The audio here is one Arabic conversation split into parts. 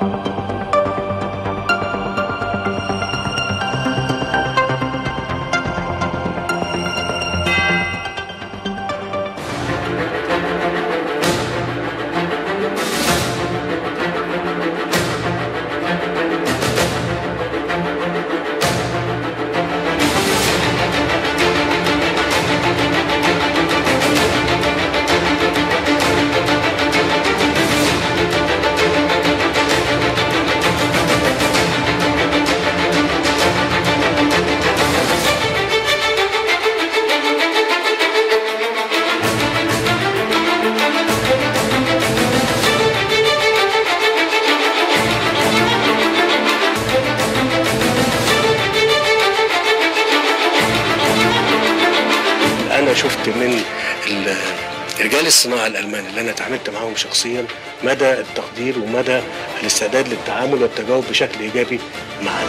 أنا شفت من رجال الصناعة الألمان اللي أنا اتعاملت معاهم شخصيا مدى التقدير ومدى الاستعداد للتعامل والتجاوب بشكل إيجابي معنا.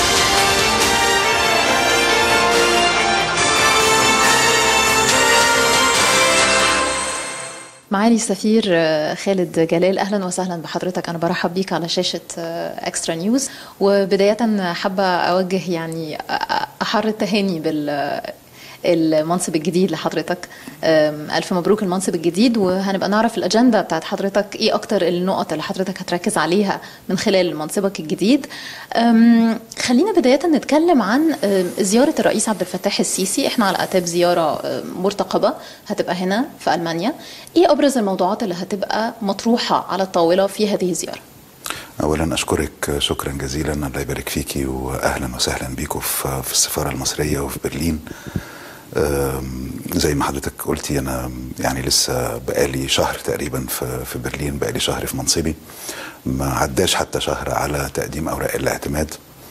معالي السفير خالد جلال، أهلا وسهلا بحضرتك. أنا برحب بيك على شاشة إكسترا نيوز، وبداية حابة أوجه يعني أحر التهاني المنصب الجديد لحضرتك. ألف مبروك المنصب الجديد، وهنبقى نعرف الأجندة بتاعت حضرتك إيه أكتر النقط اللي حضرتك هتركز عليها من خلال منصبك الجديد. خلينا بداية نتكلم عن زيارة الرئيس عبد الفتاح السيسي. إحنا على أعتاب زيارة مرتقبة هتبقى هنا في ألمانيا. إيه أبرز الموضوعات اللي هتبقى مطروحة على الطاولة في هذه الزيارة؟ أولا أشكرك شكرا جزيلا، الله يبارك فيكي، وأهلا وسهلا بيكم في السفارة المصرية وفي برلين. زي ما حضرتك قلتي، أنا يعني لسه بقالي شهر تقريبا في برلين، بقالي شهر في منصبي، ما عداش حتى شهر على تقديم أوراق الاعتماد،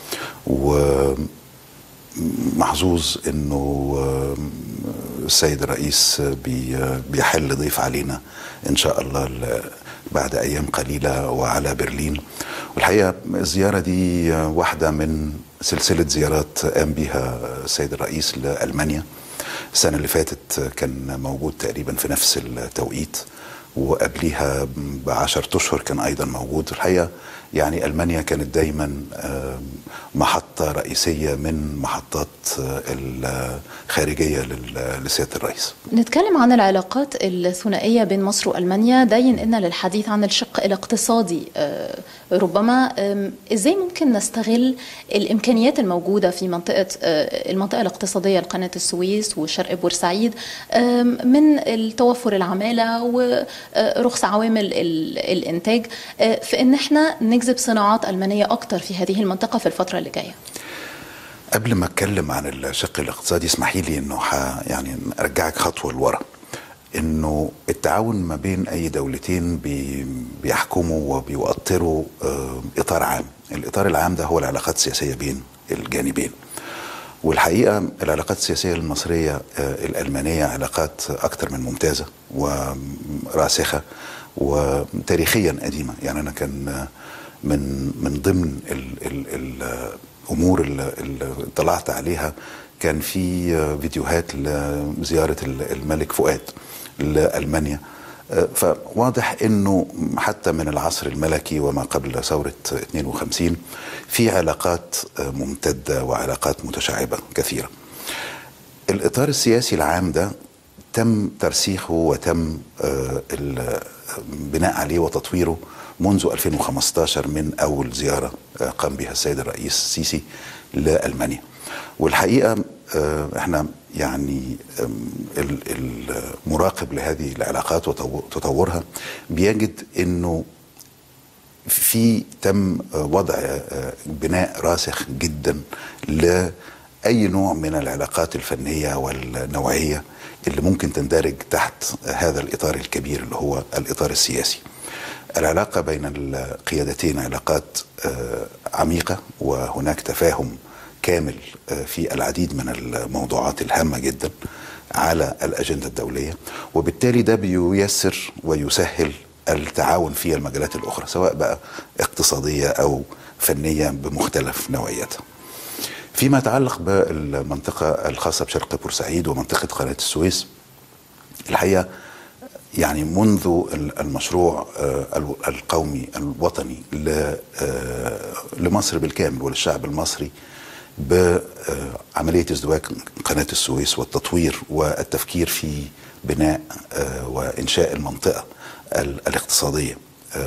ومحظوظ إنه السيد الرئيس بيحل ضيف علينا إن شاء الله بعد أيام قليلة وعلى برلين. والحقيقة الزيارة دي واحدة من سلسلة زيارات قام بها السيد الرئيس لألمانيا. السنة اللي فاتت كان موجود تقريبا في نفس التوقيت، وقبليها ب10 أشهر كان أيضا موجود. الحقيقة يعني ألمانيا كانت دايما محطة رئيسية من محطات الخارجية لسيادة الرئيس. نتكلم عن العلاقات الثنائية بين مصر وألمانيا. داين إن للحديث عن الشق الاقتصادي ربما إزاي ممكن نستغل الإمكانيات الموجودة في المنطقة الاقتصادية لقناة السويس وشرق بورسعيد من التوفر العمالة ورخص عوامل الإنتاج في إن احنا نجذب صناعات ألمانية أكتر في هذه المنطقة في الفترة اللي جاية. قبل ما أتكلم عن الشق الاقتصادي اسمحي لي إنه يعني أرجعك خطوة لورا. إنه التعاون ما بين أي دولتين بيحكموا وبيؤطروا إطار عام. الإطار العام ده هو العلاقات السياسية بين الجانبين. والحقيقة العلاقات السياسية المصرية الألمانية علاقات أكتر من ممتازة وراسخة وتاريخيا قديمة. يعني أنا كان من ضمن الأمور اللي طلعت عليها كان في فيديوهات لزيارة الملك فؤاد لألمانيا. فواضح أنه حتى من العصر الملكي وما قبل ثورة 52 في علاقات ممتدة وعلاقات متشعبة كثيرة. الإطار السياسي العام ده تم ترسيخه وتم البناء عليه وتطويره منذ 2015 من أول زيارة قام بها السيد الرئيس السيسي لألمانيا. والحقيقة احنا يعني المراقب لهذه العلاقات وتطورها بيجد انه تم وضع بناء راسخ جدا لأي نوع من العلاقات الفنية والنوعية اللي ممكن تندرج تحت هذا الإطار الكبير اللي هو الإطار السياسي. العلاقة بين القيادتين علاقات عميقة، وهناك تفاهم كامل في العديد من الموضوعات الهامة جدا على الأجندة الدولية، وبالتالي ده بييسر ويسهل التعاون في المجالات الأخرى سواء بقى اقتصادية أو فنية بمختلف نوعياتها. فيما يتعلق بالمنطقة الخاصة بشرق بورسعيد ومنطقة قناة السويس، الحقيقة يعني منذ المشروع القومي الوطني لمصر بالكامل وللشعب المصري بعملية ازدواج قناة السويس والتطوير والتفكير في بناء وإنشاء المنطقة الاقتصادية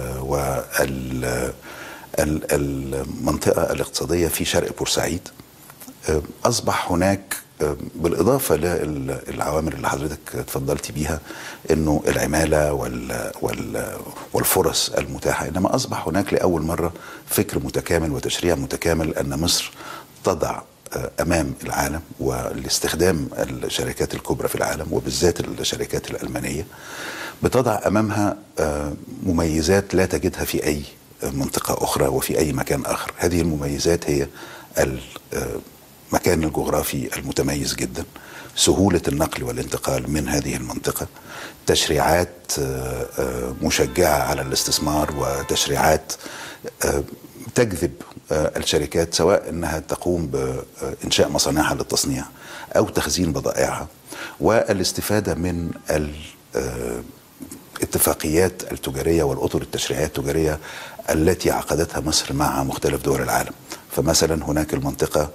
والمنطقة الاقتصادية في شرق بورسعيد. أصبح هناك بالإضافة للعوامل اللي حضرتك اتفضلتي بيها إنه العمالة والفرص المتاحة، إنما أصبح هناك لأول مرة فكر متكامل وتشريع متكامل أن مصر تضع أمام العالم والاستخدام الشركات الكبرى في العالم وبالذات الشركات الألمانية بتضع أمامها مميزات لا تجدها في أي منطقة أخرى وفي أي مكان آخر. هذه المميزات هي المكان الجغرافي المتميز جدا، سهولة النقل والانتقال من هذه المنطقة، تشريعات مشجعة على الاستثمار وتشريعات تجذب الشركات سواء أنها تقوم بإنشاء مصانعها للتصنيع أو تخزين بضائعها، والاستفادة من الاتفاقيات التجارية والأطر التشريعية التجارية التي عقدتها مصر مع مختلف دول العالم. فمثلا هناك المنطقة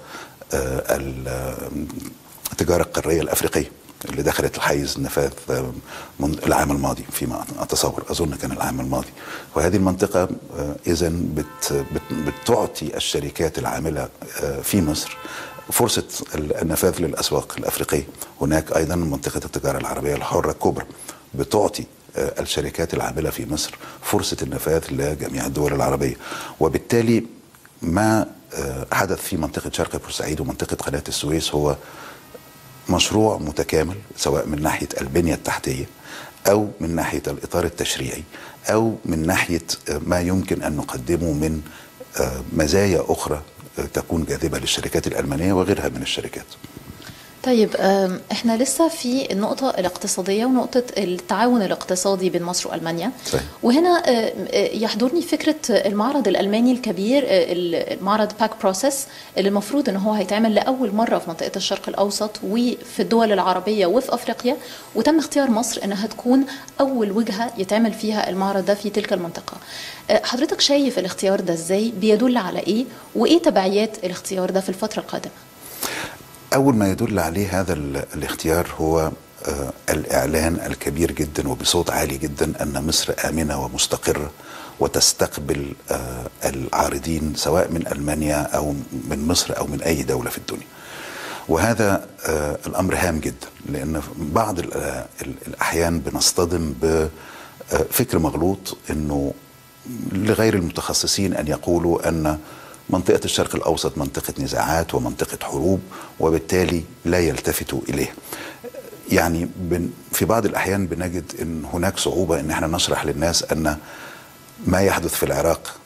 التجارة القارية الأفريقية اللي دخلت الحيز النفاذ العام الماضي، فيما أتصور أظن كان العام الماضي، وهذه المنطقة إذن بتعطي الشركات العاملة في مصر فرصة النفاذ للأسواق الأفريقية. هناك أيضا منطقة التجارة العربية الحرة الكبرى بتعطي الشركات العاملة في مصر فرصة النفاذ لجميع الدول العربية. وبالتالي ما حدث في منطقة شرق بورسعيد ومنطقة قناة السويس هو مشروع متكامل، سواء من ناحية البنية التحتية أو من ناحية الإطار التشريعي أو من ناحية ما يمكن أن نقدمه من مزايا أخرى تكون جاذبة للشركات الألمانية وغيرها من الشركات. طيب احنا لسه في النقطة الاقتصادية ونقطة التعاون الاقتصادي بين مصر وألمانيا. صحيح. وهنا يحضرني فكرة المعرض الألماني الكبير، المعرض باك بروسيس، اللي المفروض ان هو هيتعمل لأول مرة في منطقة الشرق الأوسط وفي الدول العربية وفي أفريقيا، وتم اختيار مصر انها تكون أول وجهة يتعمل فيها المعرض ده في تلك المنطقة. حضرتك شايف الاختيار ده ازاي؟ بيدل على ايه؟ وايه تبعيات الاختيار ده في الفترة القادمة؟ أول ما يدل عليه هذا الاختيار هو الإعلان الكبير جدا وبصوت عالي جدا أن مصر آمنة ومستقرة وتستقبل العارضين سواء من ألمانيا أو من مصر أو من أي دولة في الدنيا. وهذا الأمر هام جدا، لأن بعض الأحيان بنصطدم بفكر مغلوط أنه لغير المتخصصين أن يقولوا أن منطقة الشرق الأوسط منطقة نزاعات ومنطقة حروب وبالتالي لا يلتفتوا إليها. يعني في بعض الأحيان بنجد أن هناك صعوبة أن احنا نشرح للناس أن ما يحدث في العراق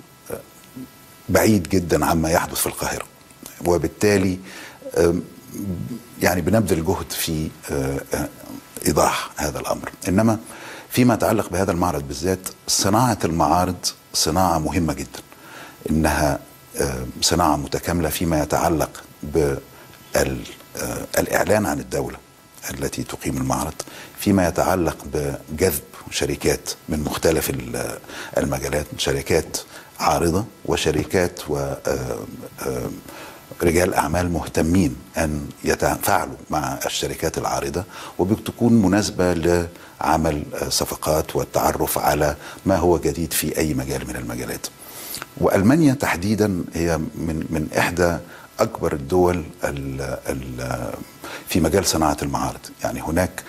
بعيد جدا عما يحدث في القاهرة، وبالتالي يعني بنبذل جهد في إيضاح هذا الأمر. إنما فيما يتعلق بهذا المعرض بالذات، صناعة المعارض صناعة مهمة جدا، إنها صناعة متكاملة فيما يتعلق بالإعلان عن الدولة التي تقيم المعرض، فيما يتعلق بجذب شركات من مختلف المجالات، شركات عارضة وشركات ورجال أعمال مهتمين أن يتفاعلوا مع الشركات العارضة وبتكون مناسبة لعمل صفقات والتعرف على ما هو جديد في أي مجال من المجالات. وألمانيا تحديدا هي من إحدى أكبر الدول في مجال صناعة المعارض. يعني هناك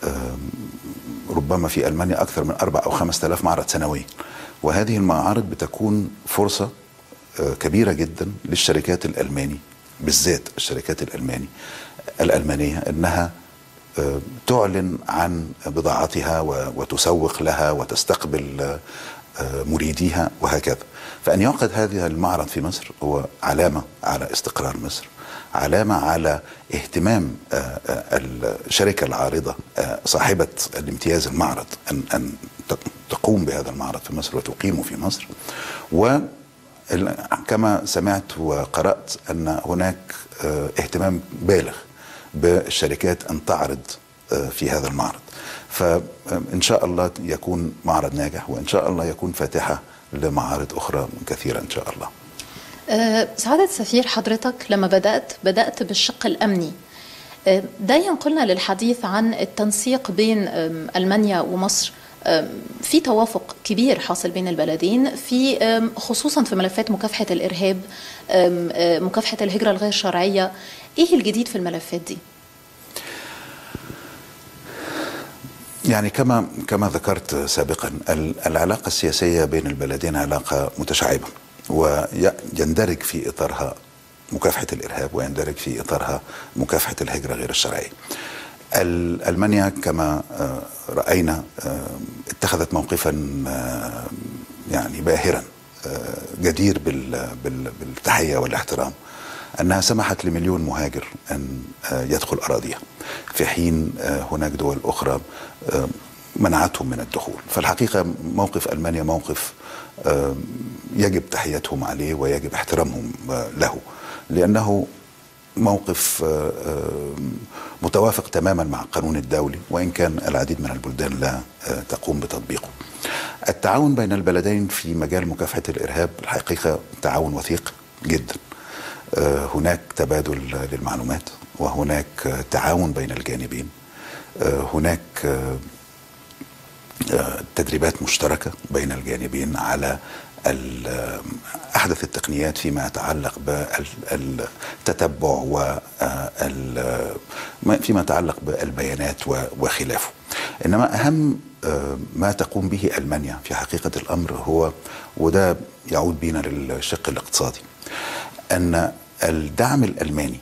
ربما في ألمانيا أكثر من 4 أو 5 آلاف معرض سنويا، وهذه المعارض بتكون فرصة كبيرة جدا للشركات الألماني، بالذات الشركات الألمانية أنها تعلن عن بضاعتها وتسوق لها وتستقبل مريديها وهكذا. فأن يعقد هذا المعرض في مصر هو علامة على استقرار مصر، علامة على اهتمام الشركة العارضة صاحبة الامتياز المعرض أن تقوم بهذا المعرض في مصر وتقيمه في مصر. وكما سمعت وقرأت أن هناك اهتمام بالغ بالشركات أن تعرض في هذا المعرض. فإن شاء الله يكون معرض ناجح، وإن شاء الله يكون فاتحة لمعارض أخرى كثيرة إن شاء الله. سعادة السفير، حضرتك لما بدأت بالشق الأمني، ده ينقلنا للحديث عن التنسيق بين ألمانيا ومصر. في توافق كبير حاصل بين البلدين في خصوصا في ملفات مكافحة الإرهاب، مكافحة الهجرة الغير شرعية. إيه الجديد في الملفات دي؟ يعني كما ذكرت سابقا، العلاقة السياسية بين البلدين علاقة متشعبة، ويندرج في إطارها مكافحة الإرهاب، ويندرج في إطارها مكافحة الهجرة غير الشرعية. ألمانيا كما رأينا اتخذت موقفا يعني باهرا جدير بالتحية والاحترام، أنها سمحت ل1,000,000 مهاجر أن يدخل أراضيها، في حين هناك دول أخرى منعتهم من الدخول. فالحقيقة موقف ألمانيا موقف يجب تحيتهم عليه ويجب احترامهم له، لأنه موقف متوافق تماما مع القانون الدولي، وإن كان العديد من البلدان لا تقوم بتطبيقه. التعاون بين البلدين في مجال مكافحة الإرهاب الحقيقة تعاون وثيق جدا. هناك تبادل للمعلومات، وهناك تعاون بين الجانبين، هناك تدريبات مشتركة بين الجانبين على أحدث التقنيات فيما يتعلق بالتتبع فيما يتعلق بالبيانات وخلافه. إنما أهم ما تقوم به ألمانيا في حقيقة الأمر هو، وده يعود بنا للشق الاقتصادي، أن الدعم الألماني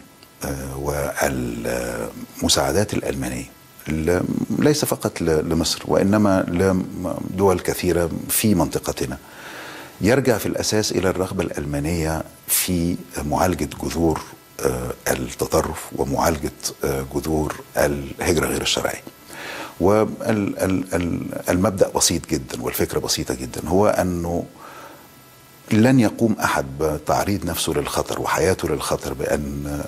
والمساعدات الألمانية ليس فقط لمصر، وإنما لدول كثيرة في منطقتنا، يرجع في الأساس إلى الرغبة الألمانية في معالجة جذور التطرف ومعالجة جذور الهجرة غير الشرعية. والمبدأ بسيط جدا والفكرة بسيطة جدا، هو أنه لن يقوم أحد بتعريض نفسه للخطر وحياته للخطر بأن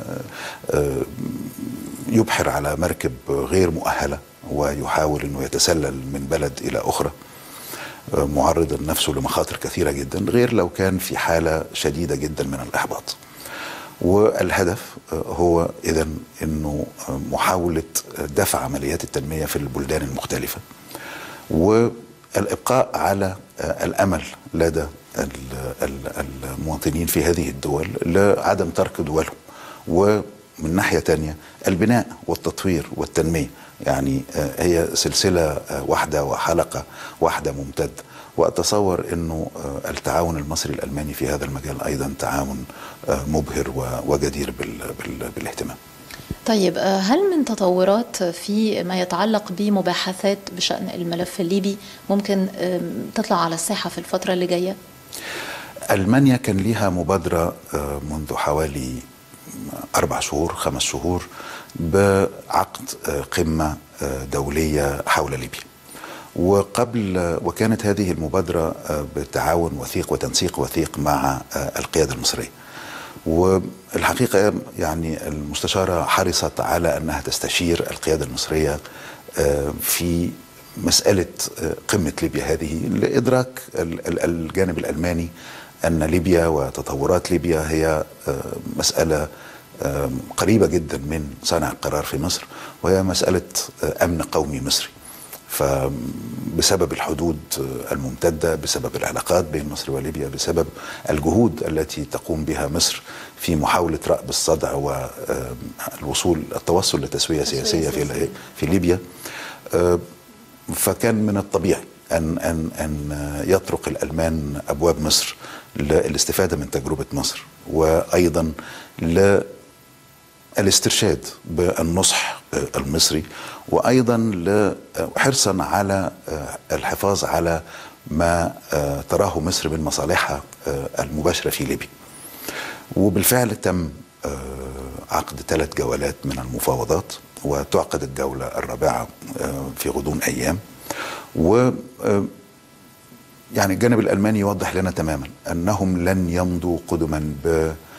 يبحر على مركب غير مؤهلة ويحاول أنه يتسلل من بلد إلى أخرى، معرضا نفسه لمخاطر كثيرة جدا، غير لو كان في حالة شديدة جدا من الإحباط. والهدف هو إذن أنه محاولة دفع عمليات التنمية في البلدان المختلفة، والإبقاء على الأمل لدى المواطنين في هذه الدول لعدم ترك دولهم، ومن ناحية تانية البناء والتطوير والتنمية. يعني هي سلسلة واحدة وحلقة واحدة ممتدة، وأتصور أنه التعاون المصري الألماني في هذا المجال أيضا تعاون مبهر وجدير بالاهتمام. طيب، هل من تطورات في ما يتعلق بمباحثات بشأن الملف الليبي ممكن تطلع على الساحة في الفترة اللي جاية؟ ألمانيا كان لها مبادرة منذ حوالي 4 شهور 5 شهور بعقد قمة دولية حول ليبيا، وكانت هذه المبادرة بتعاون وثيق وتنسيق وثيق مع القيادة المصرية. والحقيقة يعني المستشارة حرصت على أنها تستشير القيادة المصرية في مسألة قمة ليبيا هذه، لإدراك الجانب الألماني أن ليبيا وتطورات ليبيا هي مسألة قريبة جدا من صانع القرار في مصر، وهي مسألة أمن قومي مصري. فبسبب الحدود الممتدة، بسبب العلاقات بين مصر وليبيا، بسبب الجهود التي تقوم بها مصر في محاولة رأب الصدع والتوصل لتسوية سياسية في ليبيا، فكان من الطبيعي أن يطرق الألمان أبواب مصر للاستفادة من تجربة مصر، وأيضا للاسترشاد بالنصح المصري، وأيضا حرصا على الحفاظ على ما تراه مصر من مصالحها المباشرة في ليبيا. وبالفعل تم عقد 3 جولات من المفاوضات، وتعقد الجولة الرابعة في غضون أيام. و يعني الجانب الألماني يوضح لنا تماما أنهم لن يمضوا قدما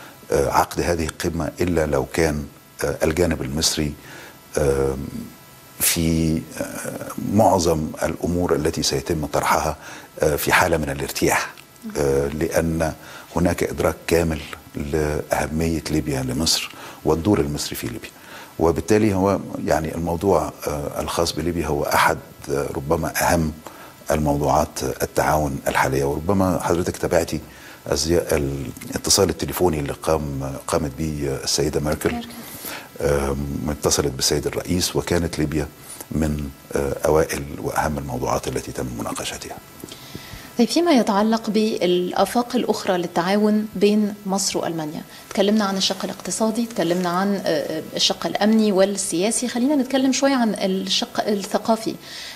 بعقد هذه القمة إلا لو كان الجانب المصري في معظم الأمور التي سيتم طرحها في حالة من الارتياح، لأن هناك إدراك كامل لأهمية ليبيا لمصر والدور المصري في ليبيا. وبالتالي هو يعني الموضوع الخاص بليبيا هو أحد ربما أهم الموضوعات التعاون الحالية. وربما حضرتك تابعتي الاتصال التليفوني اللي قامت به السيدة ميركل، اتصلت بالسيد الرئيس، وكانت ليبيا من أوائل وأهم الموضوعات التي تم مناقشتها. طيب، فيما يتعلق بالآفاق الأخرى للتعاون بين مصر وألمانيا، تكلمنا عن الشق الاقتصادي، تكلمنا عن الشق الأمني والسياسي، خلينا نتكلم شوية عن الشق الثقافي.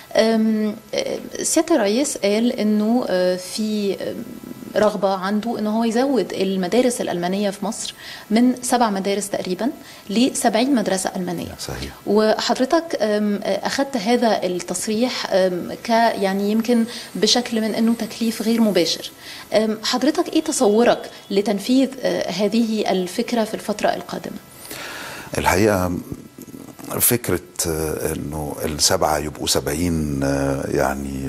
سيادة الرئيس قال أنه في رغبة عنده أنه هو يزود المدارس الألمانية في مصر من 7 مدارس تقريبا ل70 مدرسة ألمانية. صحيح. وحضرتك أخذت هذا التصريح يعني يمكن بشكل من أنه تكليف غير مباشر. حضرتك إيه تصورك لتنفيذ هذه الفكرة في الفترة القادمة؟ الحقيقة فكرة أنه 7 يبقوا 70 يعني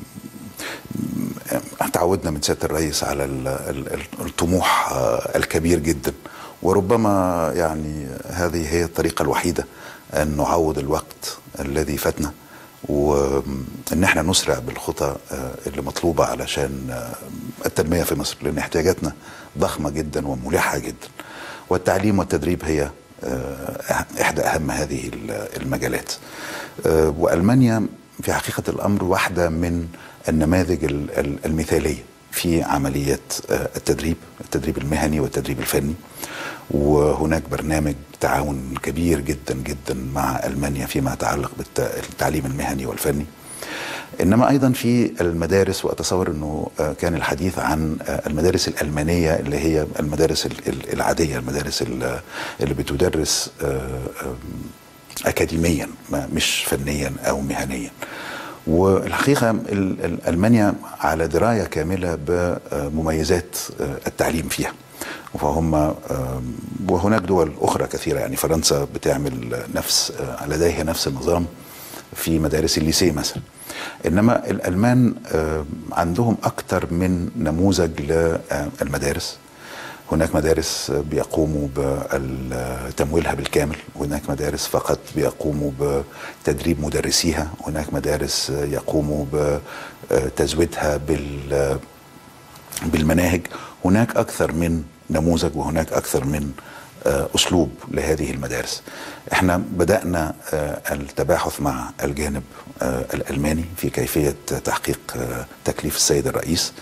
تعودنا من سيادة الرئيس على الطموح الكبير جدا، وربما يعني هذه هي الطريقة الوحيدة أن نعوض الوقت الذي فاتنا، وأن احنا نسرع بالخطى اللي مطلوبة علشان التنمية في مصر، لأن احتياجاتنا ضخمة جدا وملحة جدا، والتعليم والتدريب هي إحدى أهم هذه المجالات. وألمانيا في حقيقة الأمر واحدة من النماذج المثالية في عمليات التدريب المهني والتدريب الفني، وهناك برنامج تعاون كبير جدا جدا مع ألمانيا فيما يتعلق بالتعليم المهني والفني. إنما أيضا في المدارس، وأتصور أنه كان الحديث عن المدارس الألمانية اللي هي المدارس العادية، المدارس اللي بتدرس أكاديميا مش فنيا أو مهنيا. والحقيقة ألمانيا على دراية كاملة بمميزات التعليم فيها، فهم وهناك دول أخرى كثيرة، يعني فرنسا بتعمل لديها نفس النظام في مدارس الليسيه مثلا. إنما الألمان عندهم أكثر من نموذج للمدارس. هناك مدارس بيقوموا بتمويلها بالكامل، وهناك مدارس فقط بيقوموا بتدريب مدرسيها، هناك مدارس يقوموا بتزويدها بالمناهج. هناك أكثر من نموذج وهناك أكثر من أسلوب لهذه المدارس. احنا بدأنا التباحث مع الجانب الألماني في كيفية تحقيق تكليف السيد الرئيس،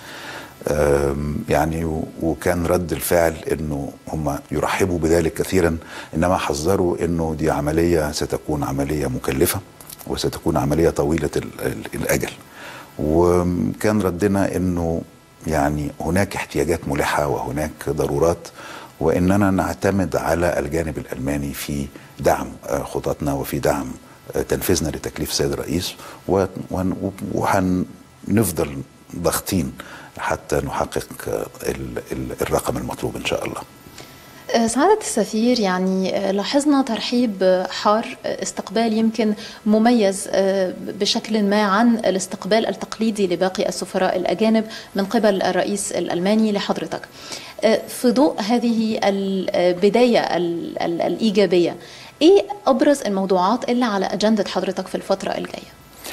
يعني وكان رد الفعل انه هم يرحبوا بذلك كثيرا، انما حذروا انه دي عملية ستكون عملية مكلفة وستكون عملية طويلة الأجل. وكان ردنا انه يعني هناك احتياجات ملحة وهناك ضرورات، وإننا نعتمد على الجانب الألماني في دعم خططنا وفي دعم تنفيذنا لتكليف السيد الرئيس، وهنفضل ضاغطين حتى نحقق الرقم المطلوب إن شاء الله. سعادة السفير، يعني لاحظنا ترحيب حار، استقبال يمكن مميز بشكل ما عن الاستقبال التقليدي لباقي السفراء الأجانب من قبل الرئيس الألماني لحضرتك. في ضوء هذه البداية الإيجابية، إيه أبرز الموضوعات اللي على أجندة حضرتك في الفترة الجاية؟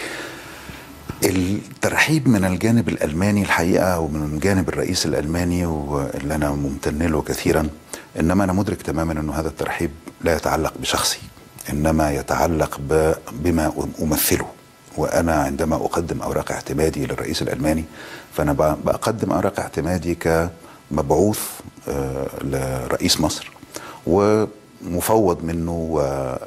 الترحيب من الجانب الألماني الحقيقة ومن جانب الرئيس الألماني، واللي أنا ممتن له كثيرا، إنما أنا مدرك تماما أنه هذا الترحيب لا يتعلق بشخصي، إنما يتعلق بما أمثله. وأنا عندما أقدم أوراق اعتمادي للرئيس الألماني، فأنا بقدم أوراق اعتمادي كمبعوث لرئيس مصر ومفوض منه،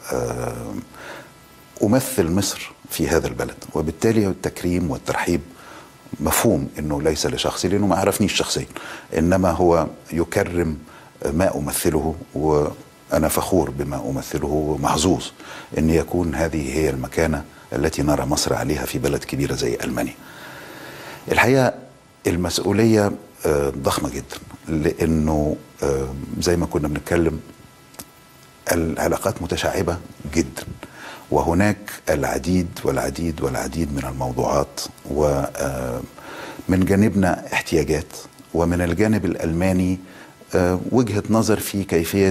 وأمثل مصر في هذا البلد. وبالتالي التكريم والترحيب مفهوم أنه ليس لشخصي، لأنه ما عرفنيش شخصيا، إنما هو يكرم ما أمثله، وأنا فخور بما أمثله ومحظوظ أن يكون هذه هي المكانة التي نرى مصر عليها في بلد كبيرة زي ألمانيا. الحقيقة المسؤولية ضخمة جدا، لأنه زي ما كنا بنتكلم العلاقات متشعبة جدا، وهناك العديد والعديد والعديد من الموضوعات، ومن جانبنا احتياجات، ومن الجانب الألماني وجهة نظر في كيفية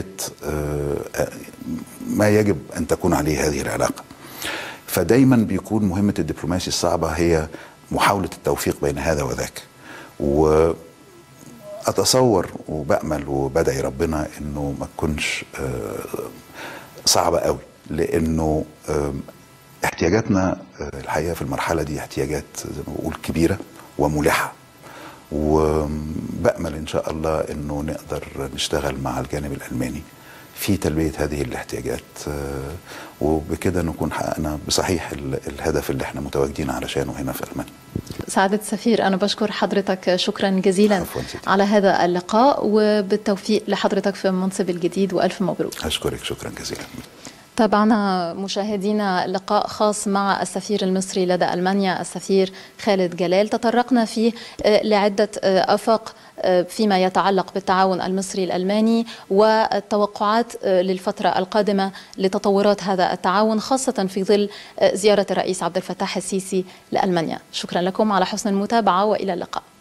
ما يجب أن تكون عليه هذه العلاقة. فدايما بيكون مهمة الدبلوماسي الصعبة هي محاولة التوفيق بين هذا وذاك. وأتصور وبأمل وبدعي ربنا أنه ما تكونش صعبة قوي، لأنه احتياجاتنا الحقيقة في المرحلة دي احتياجات زي ما بقول كبيرة وملحة، وبأمل إن شاء الله أنه نقدر نشتغل مع الجانب الألماني في تلبية هذه الاحتياجات، وبكده نكون حققنا بصحيح الهدف اللي احنا متواجدين علشانه هنا في ألمانيا. سعادة السفير، أنا بشكر حضرتك شكرا جزيلا على هذا اللقاء، وبالتوفيق لحضرتك في المنصب الجديد، وألف مبروك. أشكرك شكرا جزيلا. تابعنا مشاهدينا لقاء خاص مع السفير المصري لدى ألمانيا السفير خالد جلال، تطرقنا فيه لعدة آفاق فيما يتعلق بالتعاون المصري الألماني والتوقعات للفترة القادمة لتطورات هذا التعاون، خاصة في ظل زيارة الرئيس عبد الفتاح السيسي لألمانيا. شكرا لكم على حسن المتابعة، وإلى اللقاء.